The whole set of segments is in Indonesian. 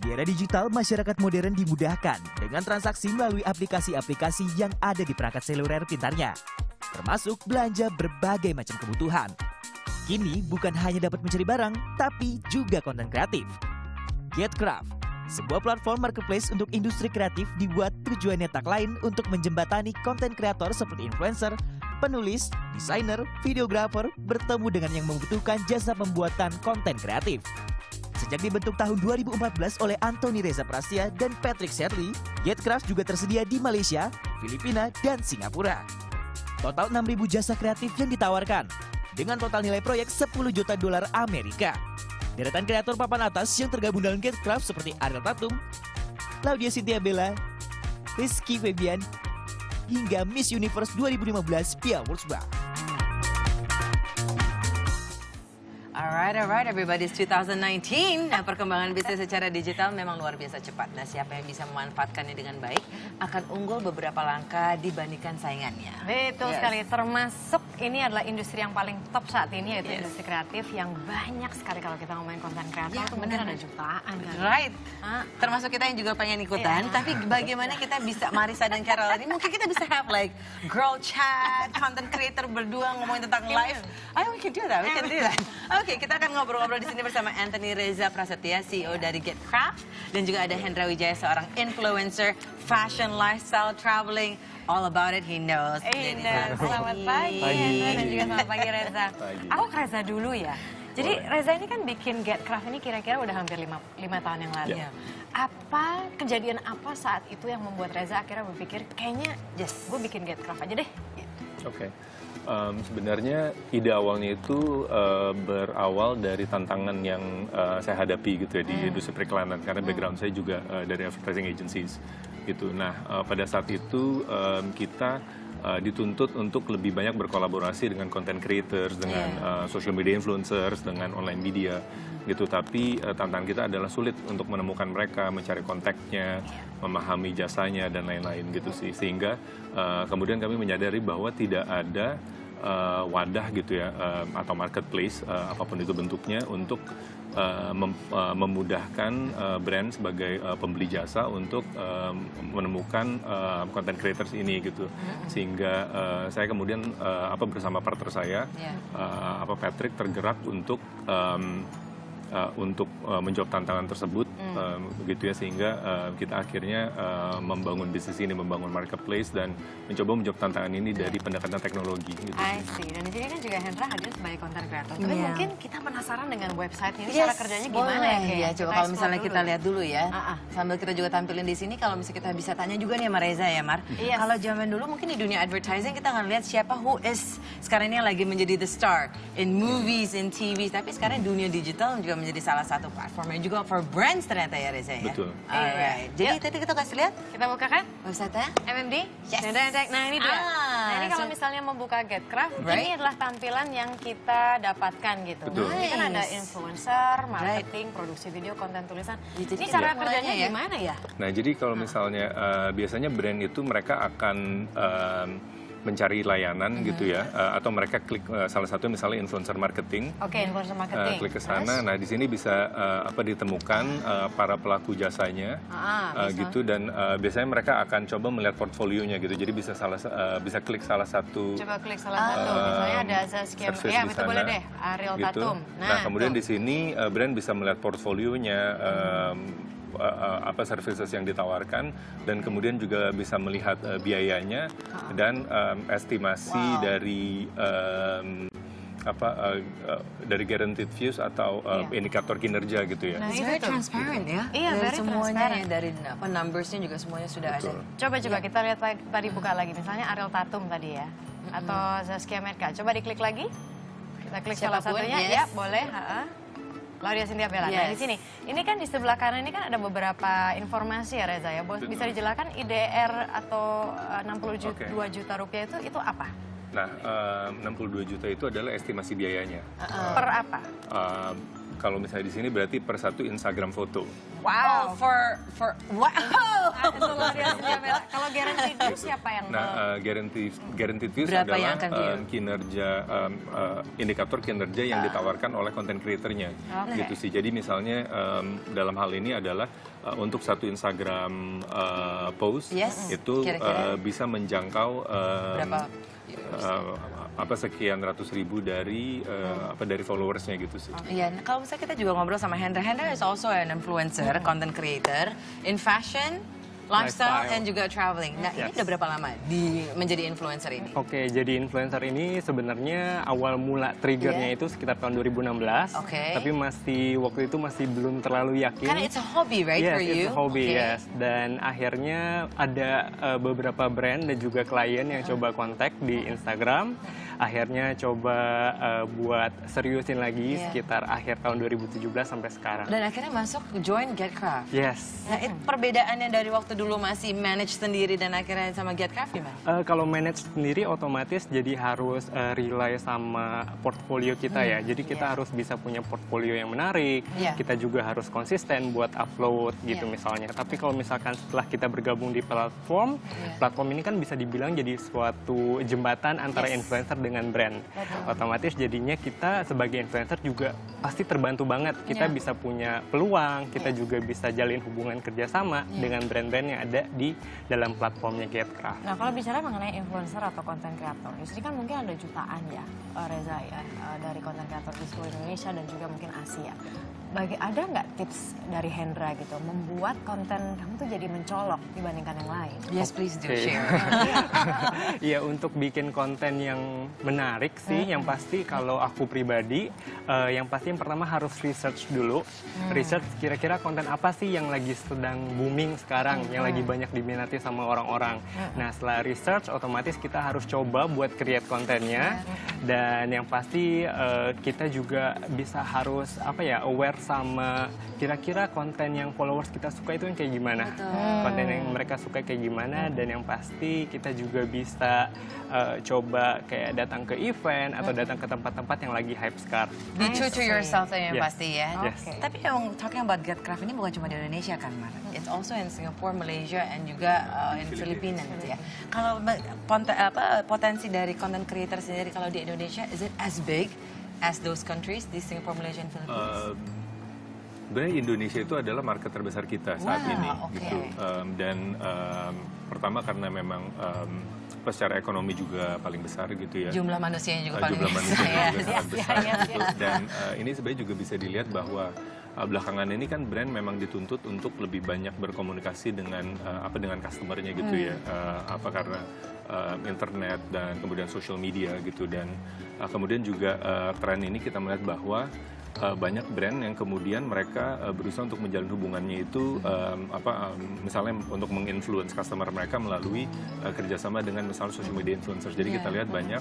Di era digital, masyarakat modern dimudahkan dengan transaksi melalui aplikasi-aplikasi yang ada di perangkat seluler pintarnya, termasuk belanja berbagai macam kebutuhan. Kini bukan hanya dapat mencari barang, tapi juga konten kreatif. GetCraft, sebuah platform marketplace untuk industri kreatif dibuat tujuannya tak lain untuk menjembatani konten kreator seperti influencer, penulis, desainer, videografer bertemu dengan yang membutuhkan jasa pembuatan konten kreatif. Sejak dibentuk tahun 2014 oleh Anthony Reza Prastia dan Patrick Sherley, GetCraft juga tersedia di Malaysia, Filipina, dan Singapura. Total 6.000 jasa kreatif yang ditawarkan, dengan total nilai proyek $10 juta Amerika. Deretan kreator papan atas yang tergabung dalam GetCraft seperti Ariel Tatum, Laudia Cynthia Bella, Rizky Febian, hingga Miss Universe 2015 Pia Wurzbach. Alright, everybody, it's 2019. Nah, perkembangan bisnis secara digital memang luar biasa cepat. Nah, siapa yang bisa memanfaatkannya dengan baik akan unggul beberapa langkah dibandingkan saingannya. Betul sekali, termasuk ini adalah industri yang paling top saat ini, yaitu industri kreatif yang banyak sekali kalau kita ngomongin konten kreator, itu mungkin ada jutaan kan. Right, termasuk kita yang juga pengen ikutan, tapi bagaimana kita bisa, Marissa dan Carol ini mungkin kita bisa have like girl chat, content creator berdua ngomongin tentang life. Ayo, we can do that, we can do that. Oke, kita akan ngobrol-ngobrol di sini bersama Anthony Reza Prasetya, CEO dari GetCraft, dan juga ada Hendra Wijaya, seorang influencer, fashion, lifestyle, traveling, all about it, he knows. Selamat pagi Hendra, dan juga selamat pagi Reza. Aku ke Reza dulu ya. Jadi Reza ini kan bikin GetCraft ini kira-kira udah hampir 5 tahun yang lalu. Apa kejadian apa saat itu yang membuat Reza akhirnya berpikir kayaknya gue bikin GetCraft aja deh? Oke. Sebenarnya ide awalnya itu berawal dari tantangan yang saya hadapi gitu ya di industri periklanan, karena background saya juga dari advertising agencies gitu. Nah, pada saat itu kita dituntut untuk lebih banyak berkolaborasi dengan content creators, dengan social media influencers, dengan online media gitu. Tapi tantangan kita adalah sulit untuk menemukan mereka, mencari kontaknya, memahami jasanya dan lain-lain gitu sih. Sehingga kemudian kami menyadari bahwa tidak ada wadah gitu ya, atau marketplace apapun itu bentuknya untuk memudahkan brand sebagai pembeli jasa untuk menemukan content creators ini gitu. Sehingga saya kemudian bersama partner saya Patrick tergerak untuk menjawab tantangan tersebut, begitu ya, sehingga kita akhirnya membangun bisnis ini, membangun marketplace dan mencoba menjawab tantangan ini dari pendekatan teknologi. Gitu. I see. Dan di sini kan juga Hendra hadir sebagai content creator. Tapi mungkin kita penasaran dengan website ini, cara kerjanya gimana ya? Ya, coba kalau misalnya kita lihat dulu ya, sambil kita juga tampilin di sini, kalau misalnya kita bisa tanya juga nih sama Reza ya, Mar. Kalau zaman dulu mungkin di dunia advertising kita akan lihat siapa who is sekarang ini yang lagi menjadi the star in movies, in TV, tapi sekarang dunia digital juga menjadi salah satu platformnya juga for brands ternyata ya, Reza ya. Betul. Alright. Jadi tadi kita kasih lihat. Kita bukakan website-nya. MMD. Nah ini dia. Nah ini kalau misalnya membuka GetCraft, ini adalah tampilan yang kita dapatkan gitu. Betul. Ini kan ada influencer, marketing, produksi video, konten tulisan. Ini cara kerjanya gimana ya? Nah jadi kalau misalnya biasanya brand itu mereka akan mencari layanan gitu ya, atau mereka klik salah satu misalnya influencer marketing. Oke, influencer marketing. Klik ke sana. Nah di sini bisa ditemukan para pelaku jasanya gitu, dan biasanya mereka akan coba melihat portfolionya gitu. Jadi bisa klik salah satu. Coba klik salah satu. Misalnya ada Zaskia, ya itu boleh deh, Ariel gitu. Tatum. Nah kemudian di sini brand bisa melihat portfolionya. Services yang ditawarkan, dan kemudian juga bisa melihat biayanya dan estimasi dari dari guaranteed views atau indikator kinerja gitu ya. Nah, itu very transparent ya. Iya, dari semuanya transparent. ya, dari numbersnya juga semuanya sudah ada. Coba kita lihat tadi buka lagi, misalnya Ariel Tatum tadi ya, atau Zaskia Medka. Coba diklik lagi. Kita klik salah satunya, ya boleh. Laudia Cynthia Bella. Nah di sini, ini kan di sebelah kanan ini kan ada beberapa informasi ya Reza ya. Bisa dijelaskan IDR atau 62 juta rupiah itu apa? Nah, 62 juta itu adalah estimasi biayanya. Per apa? kalau misalnya di sini berarti per satu Instagram foto. Wow, for wow. Itu luar biasa Cynthia. Kalau guaranteed views siapa yang Guaranteed views Berapa adalah yang akan view? kinerja indikator kinerja yang ditawarkan oleh content creator-nya. Oke. Gitu sih. Jadi misalnya dalam hal ini adalah untuk satu Instagram post Yes, itu kira-kira. bisa menjangkau Berapa? sekian ratus ribu dari dari followersnya gitu sih. Iya, nah, kalau misalnya kita juga ngobrol sama Hendra. Hendra is also an influencer, content creator in fashion, lifestyle, and juga traveling. Nah, ini Yes. udah berapa lama menjadi influencer ini? Oke, jadi influencer ini sebenarnya awal mula triggernya Iya. itu sekitar tahun 2016. Oke. Tapi waktu itu masih belum terlalu yakin. Karena it's a hobby, right, Yes, for you? it's a hobby, Okay. yes. Dan akhirnya ada beberapa brand dan juga klien yang coba kontak di Instagram. Akhirnya coba buat seriusin lagi Iya. sekitar akhir tahun 2017 sampai sekarang. Dan akhirnya masuk join GetCraft. Yes. Nah, perbedaannya dari waktu dulu masih manage sendiri dan akhirnya sama GetCraft gimana? Kalau manage sendiri otomatis jadi harus rely sama portfolio kita ya. Jadi kita harus bisa punya portfolio yang menarik. Iya. Kita juga harus konsisten buat upload gitu Iya. misalnya. Tapi kalau misalkan setelah kita bergabung di platform, platform ini kan bisa dibilang jadi suatu jembatan antara Yes. influencer dengan brand. Otomatis jadinya kita sebagai influencer juga pasti terbantu banget. Kita bisa punya peluang, kita juga bisa jalin hubungan kerjasama dengan brand-brand yang ada di dalam platformnya GetCraft. Nah, kalau bicara mengenai influencer atau content creator, di sini kan mungkin ada jutaan ya, Reza ya, dari content creator di seluruh Indonesia dan juga mungkin Asia. Ada nggak tips dari Hendra gitu, membuat konten kamu tuh jadi mencolok dibandingkan yang lain? Yes, please do Oke. share. Iya, untuk bikin konten yang menarik sih, yang pasti kalau aku pribadi, yang pasti yang pertama harus research dulu. Research kira-kira konten apa sih yang lagi sedang booming sekarang, yang lagi banyak diminati sama orang-orang. Nah, setelah research, otomatis kita harus coba buat create kontennya. Dan yang pasti kita juga bisa harus aware sama kira-kira konten yang followers kita suka itu yang kayak gimana. Konten yang mereka suka kayak gimana, dan yang pasti kita juga bisa coba kayak datang ke event atau datang ke tempat-tempat yang lagi hype sekarang. Be true to yourself yang Yes. pasti ya. Yes. Oke. Tapi yang talking about GetCraft ini bukan cuma di Indonesia kan, Mar? It's also in Singapore, Malaysia, and juga in Filipina gitu ya. Kalau potensi dari content creator sendiri kalau di Indonesia, is it as big as those countries di Singapore, Malaysia, and Philippines? Sebenarnya Indonesia itu adalah market terbesar kita saat Wow, ini, oke. gitu. Pertama karena memang secara ekonomi juga paling besar gitu ya. Jumlah manusianya juga paling Jumlah besar. manusia ya. juga sangat besar. gitu. Dan ini sebenarnya juga bisa dilihat bahwa belakangan ini kan brand memang dituntut untuk lebih banyak berkomunikasi dengan dengan customer-nya gitu ya. Karena internet dan kemudian social media gitu, dan kemudian juga tren ini kita melihat bahwa banyak brand yang kemudian mereka berusaha untuk menjalin hubungannya itu misalnya untuk menginfluence customer mereka melalui kerjasama dengan misalnya social media influencer. Jadi kita lihat banyak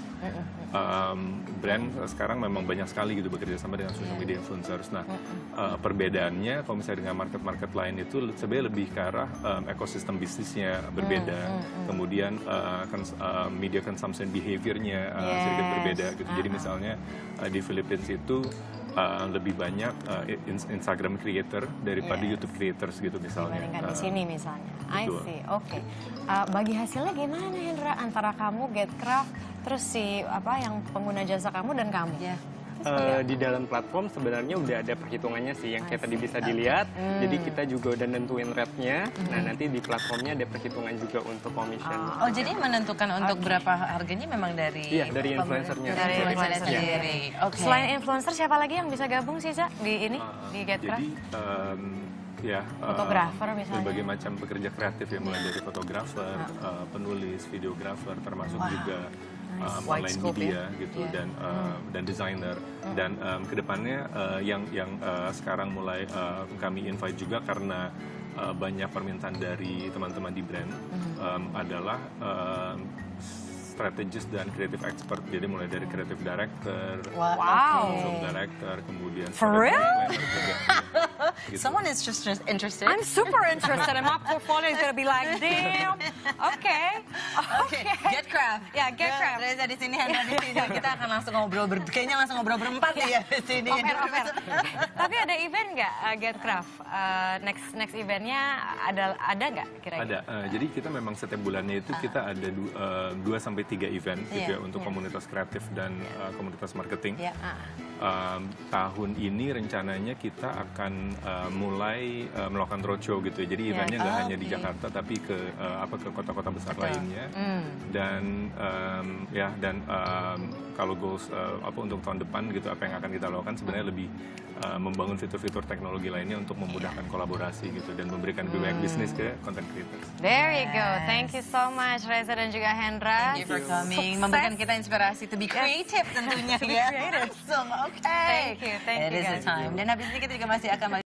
brand sekarang memang banyak sekali gitu bekerja sama dengan social media influencers. Nah, perbedaannya kalau misalnya dengan market-market lain itu sebenarnya lebih ke arah ekosistem bisnisnya berbeda, kemudian media consumption behavior-nya sedikit berbeda gitu. Jadi misalnya di Philippines itu lebih banyak Instagram creator daripada YouTube creators gitu misalnya. Dibandingkan di sini misalnya. I betul. see, oke. Bagi hasilnya gimana Hendra antara kamu, GetCraft, terus yang pengguna jasa kamu dan kamu? Ya. Di dalam platform sebenarnya udah ada perhitungannya sih yang kayak tadi bisa dilihat. Jadi kita juga udah nentuin rate-nya. Nah, nanti di platformnya ada perhitungan juga untuk commission. Oh, jadi menentukan untuk berapa harganya memang dari Iya, dari influencernya. dari sendiri. influencer Iya. sendiri. Oke. Selain influencer, siapa lagi yang bisa gabung sih, Za, di ini, di GetCraft? Jadi Fotografer misalnya. berbagai macam pekerja kreatif ya, mulai dari fotografer, penulis, videografer, termasuk juga Wide online scope media ya. gitu, Yeah. dan desainer. Dan kedepannya yang sekarang mulai kami invite juga karena banyak permintaan dari teman-teman di brand adalah strategist dan creative expert. Jadi mulai dari creative director, Wow. film director, kemudian For product real? designer juga. Gitu. Someone is just interested. I'm super interested and my portfolio is gonna be like, damn, okay. Okay, get Getcraft. Ya, Getcraft. Reza di sini, Hendra di sini. Kita akan langsung ngobrol, kayaknya langsung ngobrol berempat ya di sini. Oper. Tapi ada event nggak Getcraft? Next eventnya ada nggak kira-kira? Ada. Jadi kita memang setiap bulannya itu kita ada 2-3 event gitu ya untuk komunitas kreatif dan komunitas marketing. Tahun ini rencananya kita akan mulai melakukan roadshow gitu ya. Jadi eventnya nggak hanya di Jakarta tapi ke kota-kota besar lainnya. Dan kalau goals untuk tahun depan gitu apa yang akan kita lakukan sebenarnya lebih membangun fitur-fitur teknologi lainnya untuk memudahkan kolaborasi gitu dan memberikan lebih banyak bisnis ke content creators. There you go. Thank you so much Reza dan juga Hendra. Thank you for coming. Memberikan kita inspirasi to be creative tentunya ya. creative. Langsung, okay. Thank you It is the guys. time. Dan habis ini kita juga masih akan